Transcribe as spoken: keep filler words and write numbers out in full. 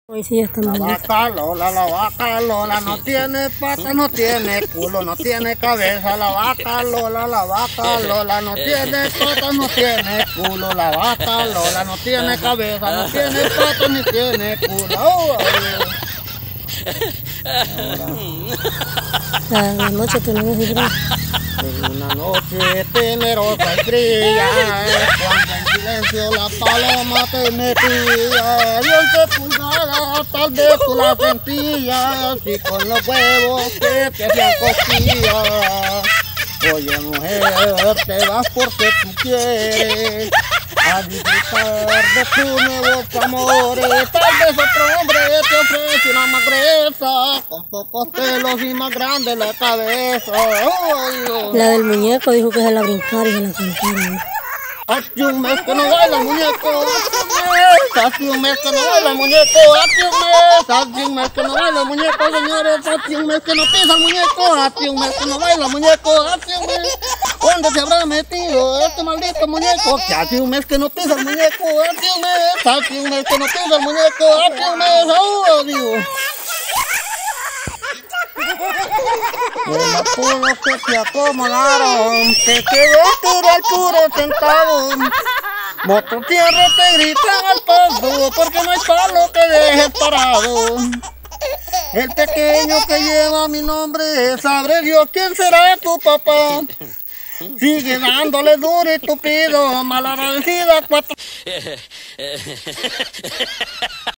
Hoy sí ya estamos. La vaca Lola, la vaca Lola, no tiene pata, no tiene culo, no tiene cabeza. La vaca Lola, la vaca Lola, no tiene pata, no tiene culo. La vaca Lola, no tiene cabeza, no tiene pata, ni tiene culo. Oh, La noche tenemos fibra. en una noche temerosa y fría, cuando en silencio la paloma te metía, bien sepultada, tal vez tú la sentías, y con los huevos que te hacían cosquillas. Oye mujer, te vas porque tú quieres a disfrutar de tus nuevos amores. Tal vez otro hombre te ofrece una magreza con pocos pelos y más grande la cabeza. Oh, La del muñeco dijo que se la brincara y se la cantaron. hace un mes que no baila muñeco, hace un mes que no baila muñeco, hace un mes, hace un mes que no baila muñeco, señores, hace un mes que no pisa el muñeco, hace un mes que no baila muñeco, hace un mes. ¿Dónde se habrá metido este maldito muñeco? Que hace un mes que no pisa el muñeco, hace un mes, hace un mes que no pisa el muñeco, hace un mes, oh Dios. El apuro que te acomodaron, te quedó tiro al puro centavo. Mototierra te gritan al paso, porque no hay palo que dejes parado. El pequeño que lleva mi nombre, sabré Dios quién será tu papá. Sigue dándole duro y tupido, malagradecida cuatro.